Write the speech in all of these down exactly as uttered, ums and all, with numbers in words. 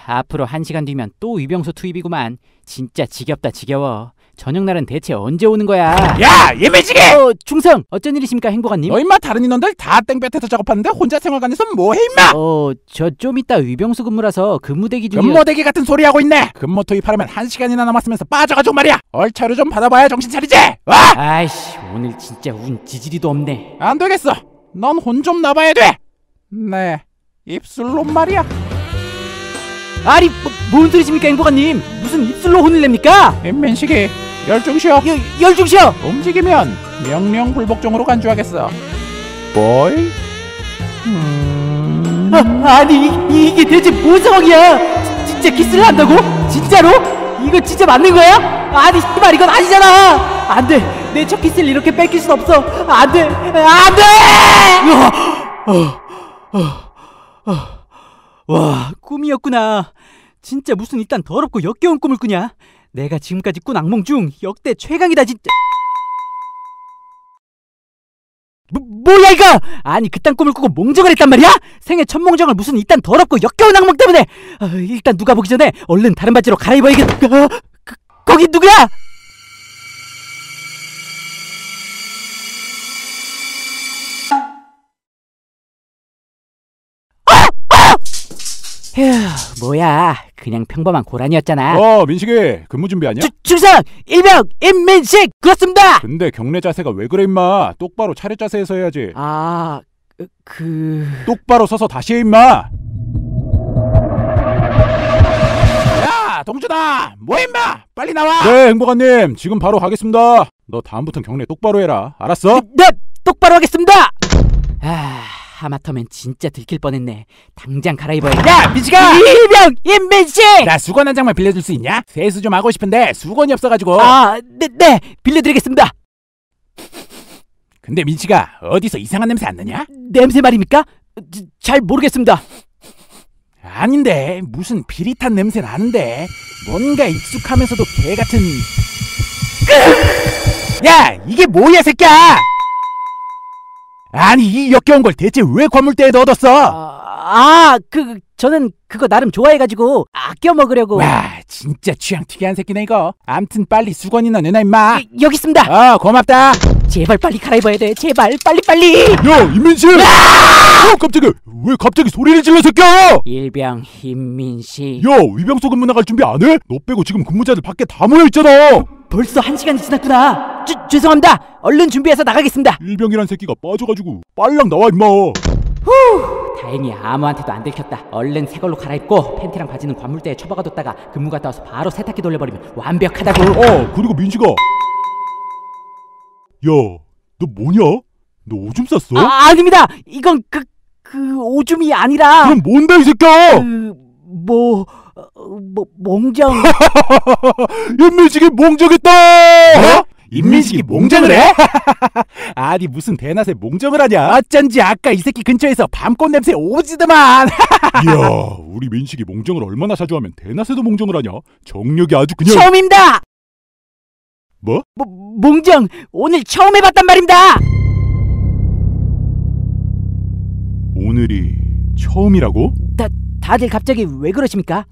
앞으로 한 시간 뒤면 또 위병소 투입이구만. 진짜 지겹다 지겨워. 저녁날은 대체 언제 오는 거야? 야! 예매지기! 어, 충성! 어쩐 일이십니까 행복한님? 너 임마 다른 인원들 다 땡볕에서 작업하는데 혼자 생활관에서 뭐해 임마! 어, 저 좀 이따 위병소 근무라서 근무대기 중이야. 근무대기 같은 소리 하고 있네! 근무 투입하려면 한 시간이나 남았으면서 빠져가지고 말이야! 얼차려 좀 받아봐야 정신 차리지! 와! 아이씨, 오늘 진짜 운 지지리도 없네. 안 되겠어! 넌 혼 좀 나봐야 돼! 네, 입술로 말이야. 아니, 뭐, 뭔 소리십니까 행복한님? 무슨 입술로 혼을 냅니까? 민식이 열중 쉬어. 여, 열중 쉬어! 움직이면 명령 불복종으로 간주하겠어. 보이? 음... 아, 아니 이, 이게 대체 뭔 상황이야? 지, 진짜 키스를 한다고? 진짜로? 이거 진짜 맞는 거야? 아니 씨발 이건 아니잖아. 안돼, 내 첫 키스를 이렇게 뺏길 순 없어. 안돼, 안돼! 와, 꿈이었구나. 진짜 무슨 이딴 더럽고 역겨운 꿈을 꾸냐? 내가 지금까지 꾼 악몽 중 역대 최강이다 진짜. 뭐, 뭐야 이거! 아니 그딴 꿈을 꾸고 몽정을 했단 말이야? 생애 첫 몽정을 무슨 이딴 더럽고 역겨운 악몽 때문에. 아, 일단 누가 보기 전에 얼른 다른 바지로 갈아입어야겠다. 아, 그, 거기 누구야? 휴, 뭐야 그냥 평범한 고란이었잖아. 어, 민식이 근무 준비하냐? 주, 충성! 일병 임민식! 그렇습니다! 근데 경례 자세가 왜 그래 임마? 똑바로 차렷 자세에서 해야지. 아... 그... 똑바로 서서 다시 해 임마! 야 동준아! 뭐해 임마! 빨리 나와! 네 행복한님 지금 바로 가겠습니다. 너 다음부턴 경례 똑바로 해라. 알았어? 네! 똑바로 하겠습니다! 아... 하마터면 진짜 들킬 뻔했네. 당장 갈아입어야겠다. 야 민식아! 일병 임민식! 나 수건 한 장만 빌려줄 수 있냐? 세수 좀 하고 싶은데 수건이 없어가지고. 아... 네! 네! 빌려드리겠습니다. 근데 민식아 어디서 이상한 냄새 안 나냐? 냄새 말입니까? 지, 잘 모르겠습니다. 아닌데 무슨 비릿한 냄새 나는데 뭔가 익숙하면서도 개같은. 야 이게 뭐야 새끼야! 아니 이 역겨운 걸 대체 왜 과물대에 넣어뒀어? 아, 그 저는 그거 나름 좋아해가지고 아껴 먹으려고. 와 진짜 취향 특이한 새끼네 이거. 암튼 빨리 수건이나 내놔 임마. 여, 여기 있습니다. 어 고맙다. 제발 빨리 갈아입어야 돼. 제발 빨리 빨리. 야 임민식! 어 깜짝이야. 왜 갑자기 소리를 질러 새끼야! 일병 임민식. 야 위병소 근무 나갈 준비 안 해? 너 빼고 지금 근무자들 밖에 다 모여있잖아. 벌써 한 시간이 지났구나. 주, 죄송합니다. 얼른 준비해서 나가겠습니다. 일병이란 새끼가 빠져가지고 빨랑 나와 임마. 후, 다행히 아무한테도 안 들켰다. 얼른 새 걸로 갈아입고 팬티랑 바지는 관물대에 처박아뒀다가 근무 갔다 와서 바로 세탁기 돌려버리면 완벽하다고. 어 그리고 민식아, 야 너 뭐냐? 너 오줌 쌌어? 아, 아닙니다. 이건 그, 그 오줌이 아니라. 그럼 뭔데 이 새끼야? 그, 뭐, 어, 뭐 몽정. 임민식이 몽정했다. 어? 임민식이 몽정을 해? 아니 무슨 대낮에 몽정을 하냐? 어쩐지 아까 이 새끼 근처에서 밤꽃 냄새 오지더만. 이야 우리 민식이 몽정을 얼마나 자주 하면 대낮에도 몽정을 하냐? 정력이 아주 그냥. 처음입니다. 뭐? 뭐 몽정 오늘 처음 해봤단 말입니다. 오늘이 처음이라고? 다, 다들 갑자기 왜 그러십니까?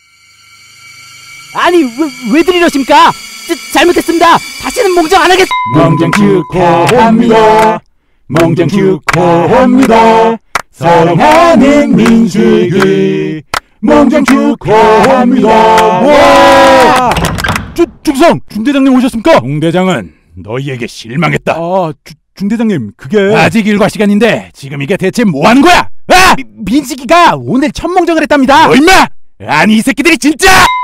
아니 왜, 왜들 이러십니까? 저, 잘못했습니다. 다시는 몽정 안 하겠... 몽정 축하합니다. 몽정 축하합니다. 사랑하는 민식이 몽정 축하합니다. 와! 주, 중성! 중대장님 오셨습니까? 중대장은 너희에게 실망했다. 아, 주, 중대장님 그게... 아직 일과 시간인데 지금 이게 대체 뭐하는 거야? 아! 미, 민식이가 오늘 첫 몽정을 했답니다. 뭐 임마! 아니 이 새끼들이 진짜!